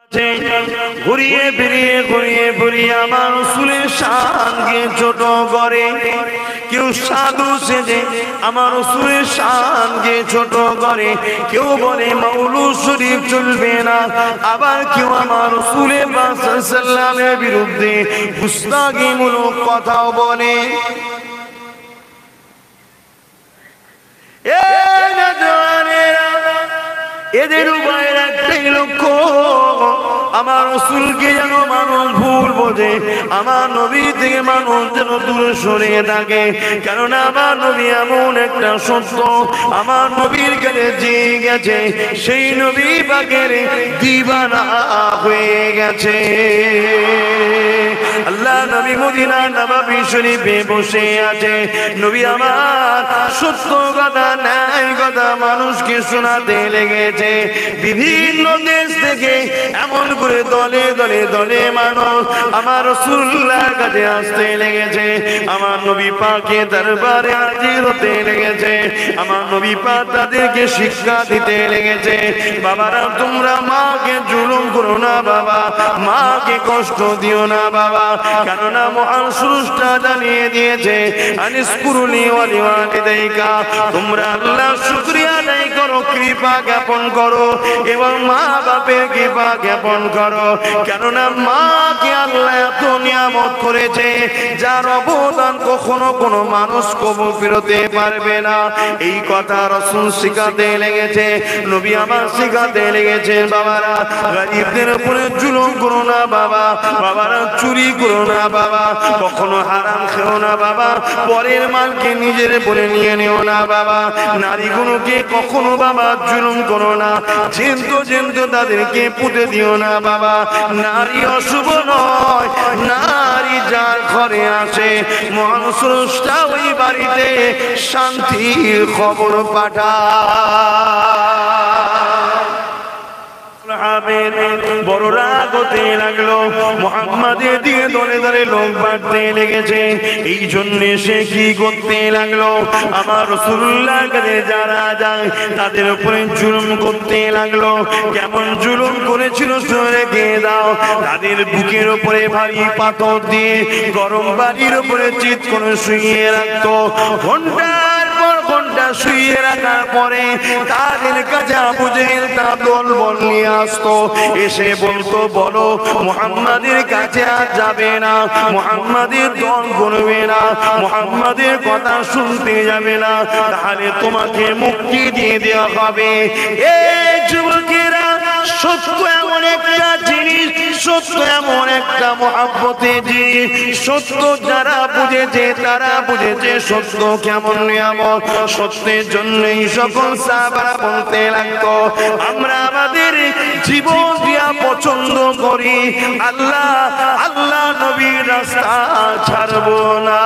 ঘুরিয়ে ফিরিয়ে আমার রাসূলের শানকে ছোট করে। কেউ সাধু সেজে আমার রাসূলের শানকে ছোট করে, কেউ বলে মাওলুদ শরীফ চলবে না, আবার কেউ আমার রাসূলের পাক সাল্লাল্লাহু আলাইহি ওয়াসাল্লামের বিরুদ্ধে গুস্তাখিমূলক কথাও বলে। এদের উভয়ের একটাই লক্ষ্য, আমার রাসূলকে যেন মানুষ ভুল বোঝে, আমার নবী থেকে মানুষ যেন দূরে সরিয়ে থাকে। কারণ আমার নবী এমন একটা সত্য, আমার নবীর কাছে যে গেছে সেই নবী পাকের দিওয়ানা হয়ে গেছে। আল্লাহ নবী মদিনা নববী শরীফে বসে আছে, নবী আমার সত্য কথা ন্যায় কথা মানুষকে শোনাতে লেগেছে। বিভিন্ন দেশ থেকে এমন করে দলে দলে দলে মানুষ আমার রাসূলুল্লাহর কাছে আসতে লেগেছে, আমার নবী পাকের দরবারে হাজির হতে লেগেছে, আমার নবী পাক তাদেরকে শিক্ষা দিতে লেগেছে। বাবারা, তোমরা মাকে জুলুম করো না বাবা, মাকে কষ্ট দিও না বাবা, কেননা মহান স্রষ্টা জানিয়ে দিয়েছে আনিসকুরুনি ওয়া লিওয়ালিদাইকা, তোমরা আল্লাহর শুকরিয়া আদায় করো, কৃপা জ্ঞাপন করো এবং মা বাপের কৃপা জ্ঞাপন করো। কেননা মাকে আল্লাহ এত নিয়ামত করেছে যার অবদান কখনো কোনো মানুষ কবুল করতে পারবে না। এই কথা রাসূল শিখাতে লেগেছে, নবী আমার শিখাতে লেগেছে। বাবারা, গরিবদের উপরে জুলুম করো না বাবা, বাবারা চুরি করো না বাবা, কখনো হারাম খেও না বাবা, পরের মালকে নিজের বলে নিয়ে নিও না বাবা, নারীগুলোকে কখনো বাবা জুলুম করো না, জেন্তু তাদেরকে পুঁতে দিও না বাবা। নারী অশুভ নয়, নারী যার ঘরে আসে মহান স্রষ্টা ওই বাড়িতে শান্তির খবর পাঠায়। বড় রাগ হতে লাগলো, মুহাম্মাদের দিকে দলে দলে লোক বাড়তে লেগেছে। এই জন্য সে কি করতে লাগলো, আমার রাসূলুল্লাহর কাছে যারা যায় তাদের উপরে জুলুম করতে লাগলো। কেমন জুলুম করেছিল রেখে দাও, তাদের বুকের উপরে ভারী পাথর দিয়ে গরম বাড়ির উপরে চিৎ করে শুইয়ে রাখতো। ঘন্টার পর ঘন্টা শুইয়ে রাখার পরে তাদের কাছে আবু জেহেল তার দলবল নিয়ে আসতো, এসে বলতো বলো মুহাম্মাদের কাছে আর যাবে না, মুহাম্মাদের দল করবে না, মুহাম্মাদের কথা শুনতে যাবে না, তাহলে তোমাকে মুক্তি দিয়ে দেওয়া হবে। এই যুবকেরা, সত্য এমন একটা জিনিস, সত্য এমন একটা মহব্বতের জিনিস, সত্য যারা বুঝেছে তারা বুঝেছে সত্য কেমন নিয়ামত। সত্যের জন্যই সকল সাহাবারা বলতে লাগতো আমরা আমাদের জীবন দিয়া পছন্দ করি, আল্লাহ আল্লাহ নবীর রাস্তা ছাড়বো না।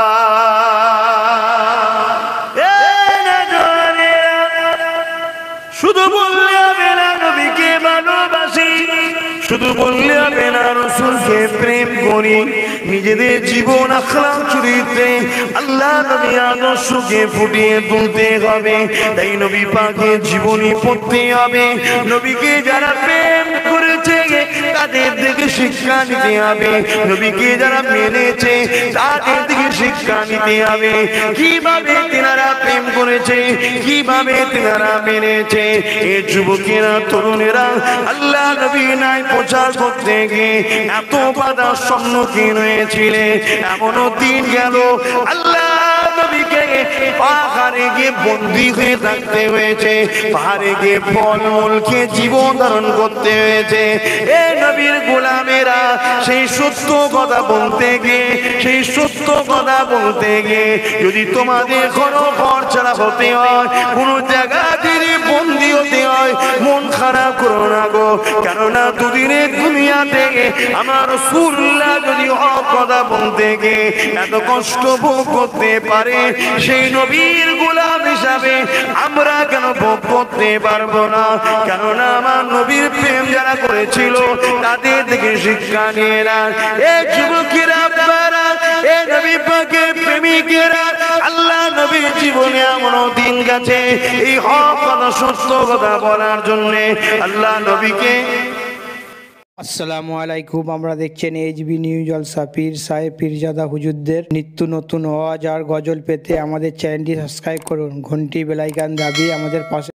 শুধু বললে হবে না নবীকে ভালোবাসি, শুধু বললে হবে না রাসূলকে প্রেম করি, নিজেদের জীবন আখলাক চরিত্রে আল্লাহ নবী আদর্শকে ফুটিয়ে তুলতে হবে। তাই নবী পাকের জীবনী পড়তে হবে, নবীকে যারা প্রেম করেছে তাদের থেকে শিক্ষা নিতে হবে, নবীকে যারা মেনেছে তাদের থেকে শিক্ষা নিতে হবে, কিভাবে তেনারা প্রেম করেছে, কিভাবে তেনারা মেনেছে। এই যুবকেরা তরুণেরা আল্লাহ নবী নাই প্রচার করতে গিয়ে এত বাধার সম্মুখীন হয়েছিলেন। এমনও দিন গেল আল্লাহ নবীকে পাহাড়ে গিয়ে বন্দী হয়ে থাকতে হয়েছে, পাহাড়ে গিয়ে ফলমূল খেয়ে জীবন ধারণ করতে হয়েছে। এই নবীর গোলামেরা সেই সত্য কথা বলতে গিয়ে, সেই সত্য কথা বলতে গিয়ে যদি তোমাদের কোনো ঘর ছাড়া হতে হয়, কোনো জায়গা দিয়ে বন্দী হতে হয়, মন খারাপ করো না গো, কেননা দুদিনের দুনিয়াতে আমার রাসূলুল্লাহ যদি হক কথা বলতে গিয়ে এত কষ্ট ভোগ করতে পারে, সেই নবীর গোলাম হিসাবে আমরা কেন ভোগ করতে পারবো না? কেননা আমার নবীর প্রেম যারা করেছিল তাদের থেকে শিক্ষা নিয়ে না। এই যুবকেরা, এই নবী পাকের প্রেমিকেরা, আল্লাহ নবীর জীবনে এমন দিন গেছে এই হক কথা সত্য কথা বলার জন্য আল্লাহ নবীকে আসসালামু আলাইকুম। আমরা দেখছেন এইচবি নিউজ জলসা। পীর সাহেব পীরজাদা হুজুরদের নিত্য নতুন ওয়াজ আর গজল পেতে আমাদের চ্যানেলটি সাবস্ক্রাইব করুন, ঘন্টি বেলাইকান দাবিয়ে আমাদের পাশে